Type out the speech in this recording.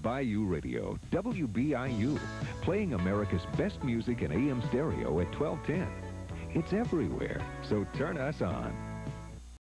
Wbiu Radio, WBIU, playing America's best music in AM stereo at 1210. It's everywhere, so turn us on.